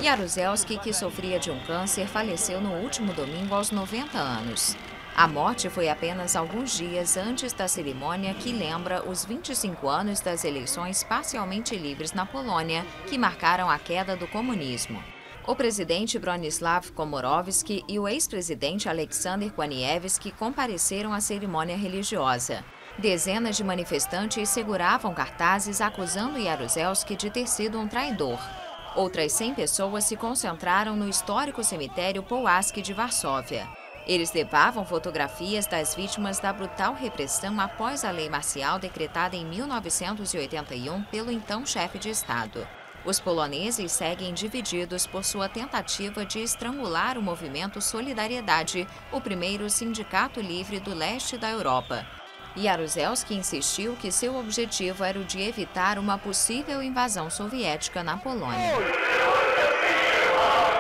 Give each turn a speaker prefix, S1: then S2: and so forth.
S1: Jaruzelski, que sofria de um câncer, faleceu no último domingo aos 90 anos. A morte foi apenas alguns dias antes da cerimônia que lembra os 25 anos das eleições parcialmente livres na Polônia, que marcaram a queda do comunismo. O presidente Bronisław Komorowski e o ex-presidente Aleksander Kwaniewski compareceram à cerimônia religiosa. Dezenas de manifestantes seguravam cartazes acusando Jaruzelski de ter sido um traidor. Outras 100 pessoas se concentraram no histórico cemitério Puławski de Varsóvia. Eles levavam fotografias das vítimas da brutal repressão após a lei marcial decretada em 1981 pelo então chefe de Estado. Os poloneses seguem divididos por sua tentativa de estrangular o movimento Solidariedade, o primeiro sindicato livre do leste da Europa. Jaruzelski insistiu que seu objetivo era o de evitar uma possível invasão soviética na Polônia.